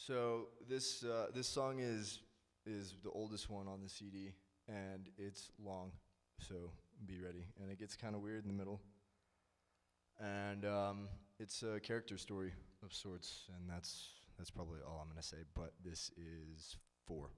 So this song is the oldest one on the CD, and it's long, so be ready. And it gets kind of weird in the middle. And it's a character story of sorts, and that's probably all I'm gonna say. But this is 4.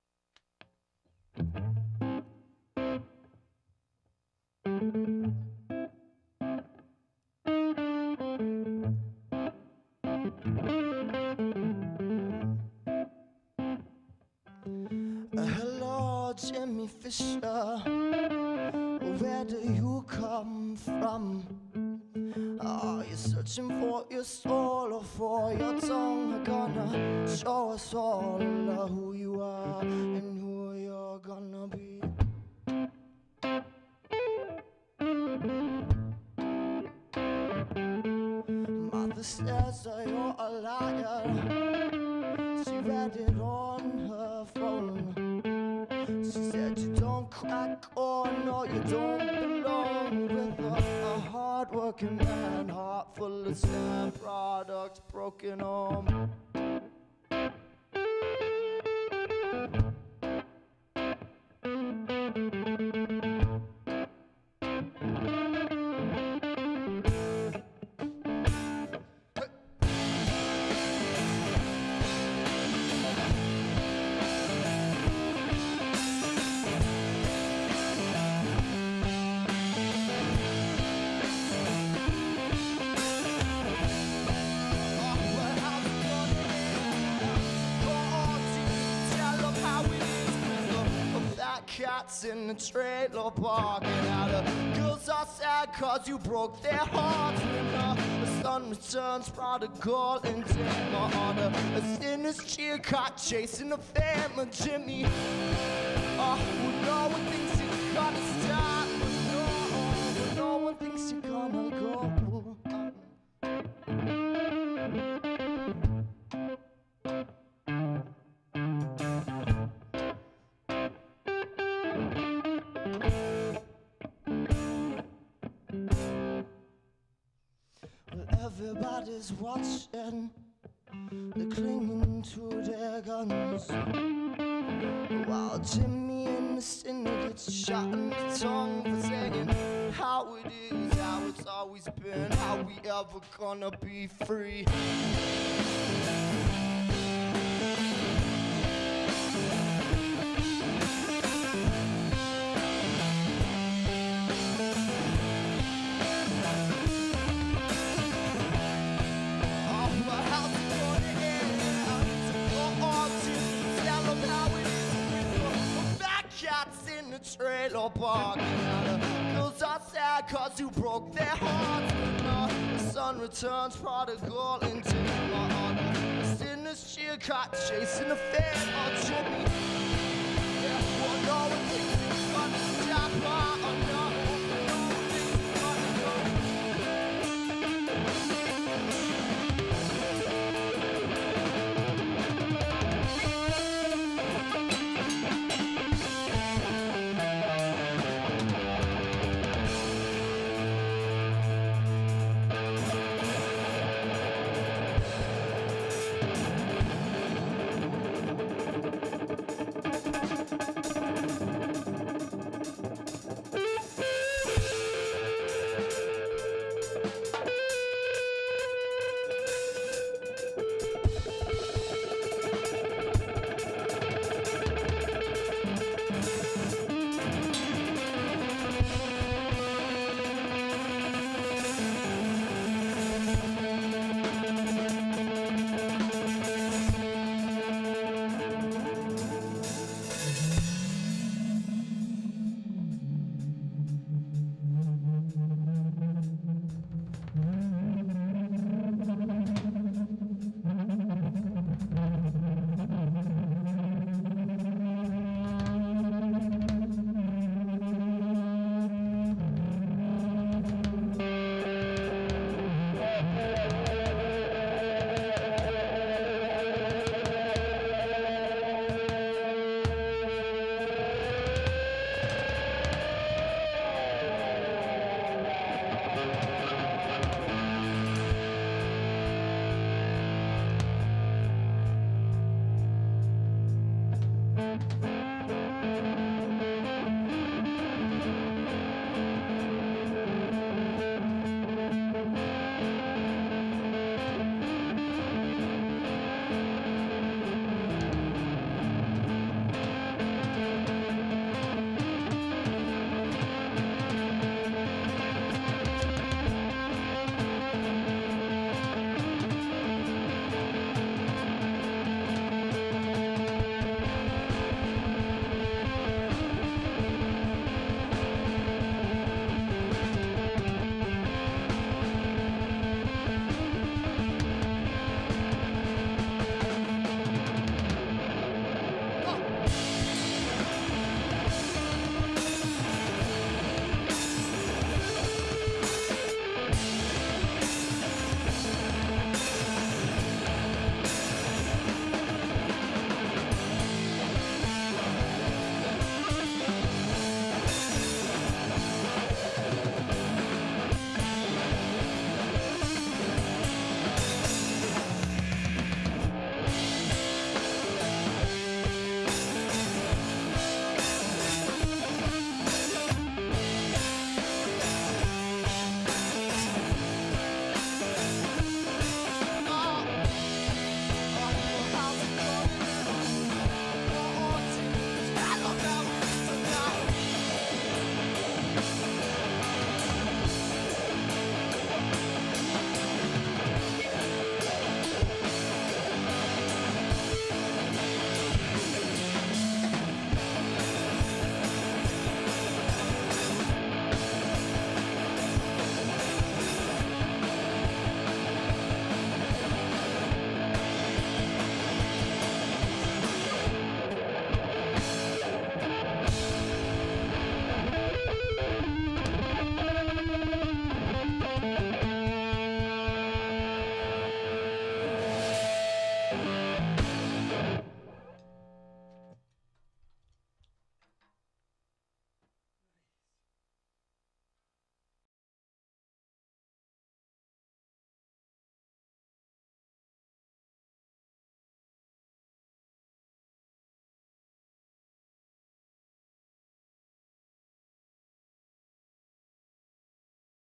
Hello, Jimmy Fisher. Where do you come from? Are you searching for your soul or for your tongue? I'm gonna show us all who you are and who you're gonna be. Mother says that you're a liar. She read it on her phone. She said you don't crack on, or you don't belong with a hard-working man, heart full of sand products, broken home. Cats in the trailer park, and now the girls are sad cause you broke their hearts. When the sun returns prodigal and Tim on a sinner's cheer caught chasing the fame of Jimmy. When no one thinks you're gonna stop, when no one thinks you're gonna go. Everybody's watching, they're clinging to their guns, while Jimmy and the sinner gets shot in the tongue for saying how it is, how it's always been, how we ever gonna be free. Cats in the trailer park, and the girls are sad cause you broke their hearts. When the sun returns prodigal into the sinner's cheer caught chasing the fame of Jimmy.